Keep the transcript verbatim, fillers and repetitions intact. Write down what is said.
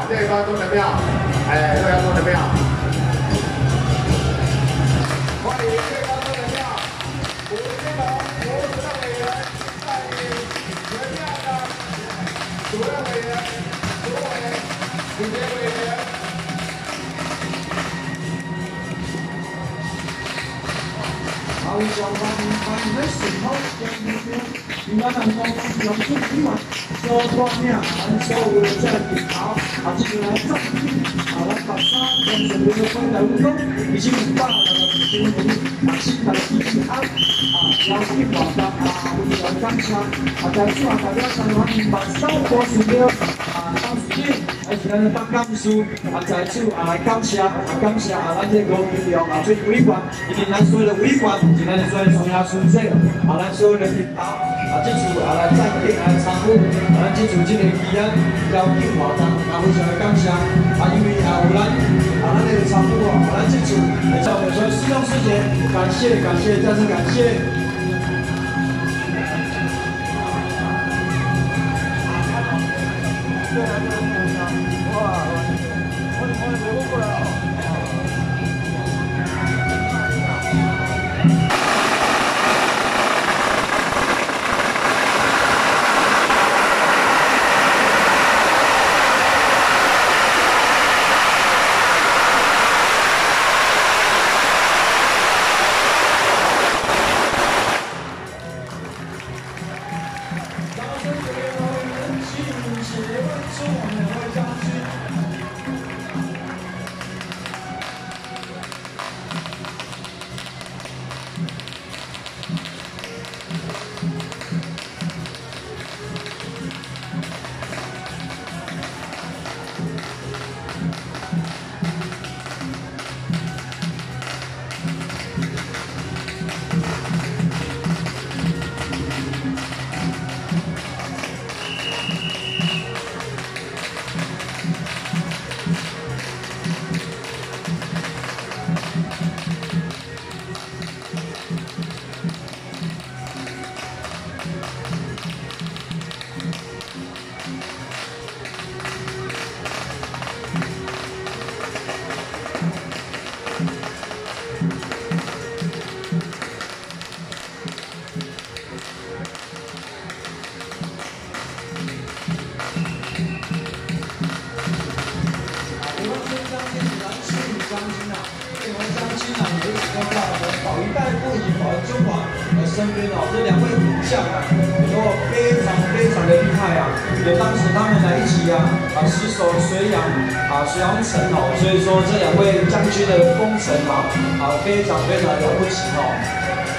这方中的庙，哎，这方中的庙，欢迎这方中的庙，五金楼五十的委员带领全庙的主任委员、主委、主节委员。 好，小王把你的手套交给我，你把蛋糕放上去一碗，说光面，俺所有的在领好，啊，接下来上去，啊，来把沙跟整个的放在屋中，已经大了的新闻，啊，新的一起安，啊，要去保障啊，我们要刚强，啊，在做大家上完把生活是了，啊，当时间，而且咱当干事，啊，在做啊来感谢，啊感谢啊，咱这个力量啊，最委员，因为咱所有的委员。 是咱所有中央书记，啊，咱所有的领导，啊，这次啊来赞定来参与，啊，咱这次这个期间邀请活动，啊，非常的感谢，啊，因为啊有咱啊咱这个参与哦，啊，咱这次会在我们说师兄师姐，感谢感谢，再次感谢。对啊，对啊，哇，我我我过来哦。 保一代不以保中华的身边哦，这两位武将啊，能够非常非常的厉害啊！有当时他们来一起啊啊死守绥阳啊绥阳城哦，所以说这两位将军的功臣啊啊非常非常了不起哦。